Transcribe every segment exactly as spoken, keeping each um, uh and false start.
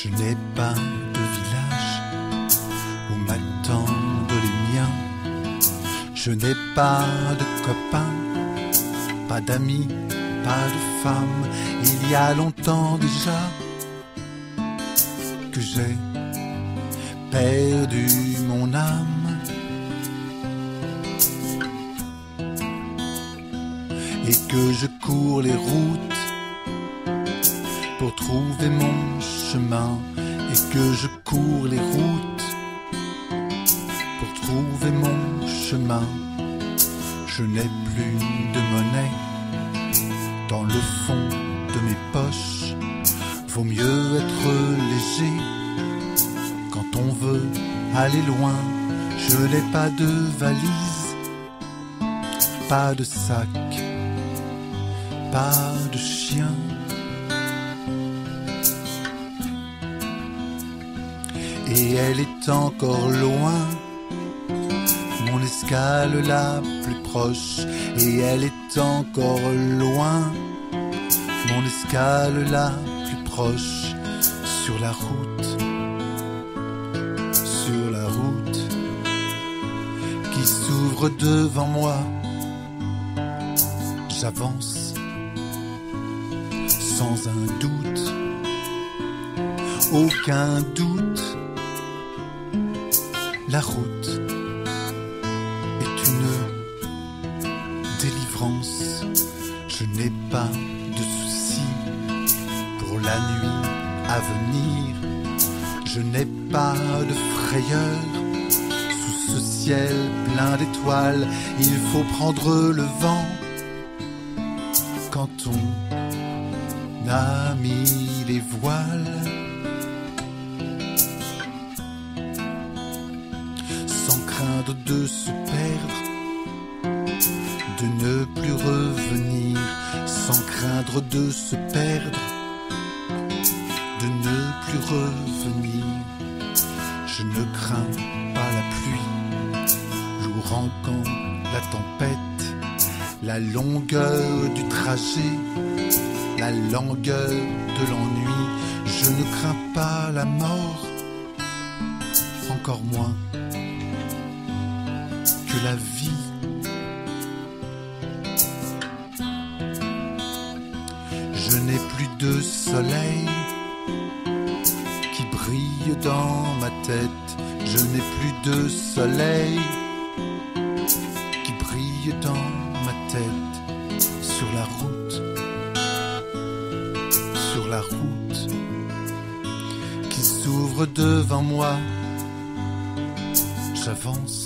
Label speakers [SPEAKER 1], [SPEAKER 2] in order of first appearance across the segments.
[SPEAKER 1] Je n'ai pas de village où m'attendent les miens. Je n'ai pas de copains, pas d'amis, pas de femmes. Il y a longtemps déjà que j'ai perdu mon âme. Et que je cours les routes pour trouver mon chemin. Et que je cours les routes pour trouver mon chemin. Je n'ai plus de monnaie dans le fond de mes poches. Vaut mieux être léger quand on veut aller loin. Je n'ai pas de valise, pas de sac, pas de chien. Et elle est encore loin, mon escale la plus proche. Et elle est encore loin, mon escale la plus proche. Sur la route, sur la route qui s'ouvre devant moi, j'avance sans un doute, aucun doute. La route est une délivrance. Je n'ai pas de soucis pour la nuit à venir. Je n'ai pas de frayeur sous ce ciel plein d'étoiles. Il faut prendre le vent quand on a mis les voiles. De se perdre, de ne plus revenir, sans craindre de se perdre, de ne plus revenir. Je ne crains pas la pluie, l'ouragan, la tempête, la longueur du trajet, la langueur de l'ennui. Je ne crains pas la mort, encore moins que la vie. Je n'ai plus de soleil qui brille dans ma tête. Je n'ai plus de soleil qui brille dans ma tête. Sur la route, sur la route qui s'ouvre devant moi, j'avance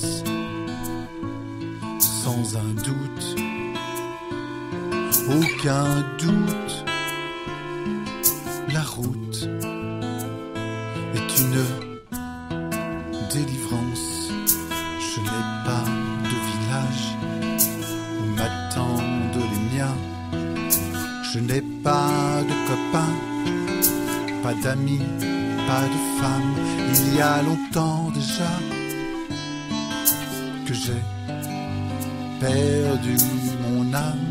[SPEAKER 1] sans un doute, aucun doute. La route est une délivrance. Je n'ai pas de village où m'attendent les miens. Je n'ai pas de copains, pas d'amis, pas de femmes. Il y a longtemps déjà que j'ai perdu mon âme.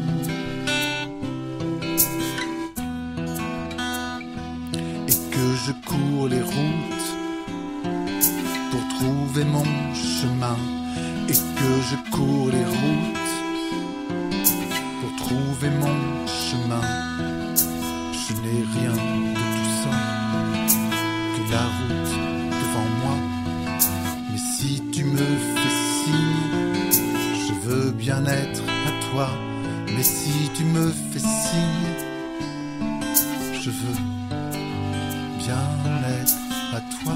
[SPEAKER 1] Et que je cours les routes pour trouver mon chemin. Et que je cours les routes pour trouver mon chemin. Je n'ai rien de tout ça que la route devant moi. Mais si tu me fais signe, je veux bien être à toi. Mais si tu me fais signe, je veux bien être à toi.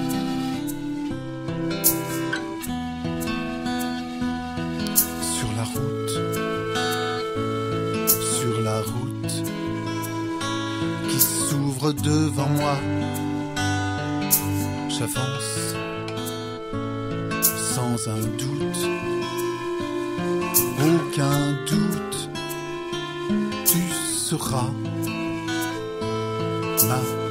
[SPEAKER 1] Sur la route, sur la route qui s'ouvre devant moi, j'avance sans un doute, aucun doute. Tu seras ma